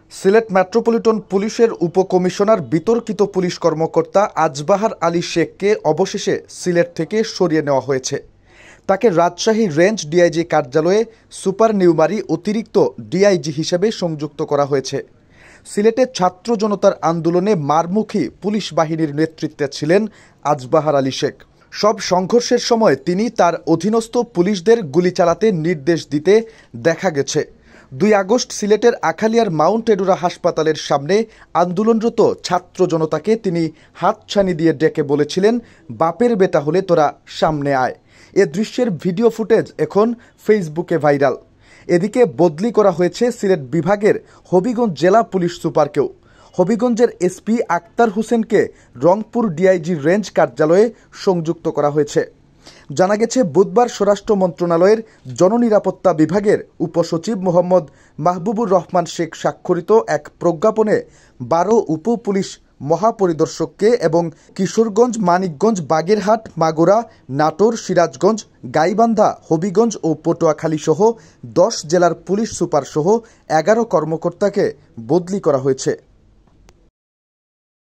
Sylhet metropolitan পুলিশের উপকমিশনার বিতর্কিত police কর্মকর্তা আজবাহার আলী শেখকে অবশেষে সিলেট থেকে সরিয়ে নেওয়া হয়েছে। তাকে রাজশাহী রেঞ্জ ডিআইজি কার্যালয়ে সুপারনিউমারি অতিরিক্ত ডিআইজি হিসেবে সংযুক্ত করা হয়েছে। সিলেটে ছাত্র জনতার আন্দোলনে মারমুখী পুলিশ বাহিনীর নেতৃত্বে ছিলেন আজবাহার আলী শেখ। সব সংঘর্ষের সময় তিনি তার অধীনস্থ পুলিশদের গুলি চালাতে নির্দেশ দিতে দেখা গেছে। 2 আগস্ট সিলেটের আখালিয়ার মাউন্ট এডুরা হাসপাতালের সামনে আন্দোলনরত ছাত্র জনতাকে তিনি হাতছানি দিয়ে ডেকে বলেছিলেন, বাপের বেটা হলে তোরা সামনে আয়। এ দৃশ্যের ভিডিও ফুটেজ এখন ফেসবুকে ভাইরাল। এদিকে বদলি করা হয়েছে সিলেট বিভাগের হবিগঞ্জ জেলা পুলিশ সুপারকেও। হবিগঞ্জের এসপি আক্তার হোসেনকে রংপুর ডিআইজি রেঞ্জ কার্যালয়ে সংযুক্ত করা হয়েছে। জানা গেছে, বুধবার স্বরাষ্ট্র মন্ত্রণালয়ের জননিরাপত্তা বিভাগের উপসচিব মোহাম্মদ মাহবুবুর রহমান শেখ স্বাক্ষরিত এক প্রজ্ঞাপনে 12 উপ পুলিশ মহাপরিদর্শককে এবং কিশোরগঞ্জ, মানিকগঞ্জ, বাগেরহাট, মাগুরা, নাটোর, সিরাজগঞ্জ, গাইবান্ধা, হবিগঞ্জ ও পটুয়াখালী সহ 10 জেলার পুলিশ সুপার সহ 11 কর্মকর্তাকে বদলি করা হয়েছে।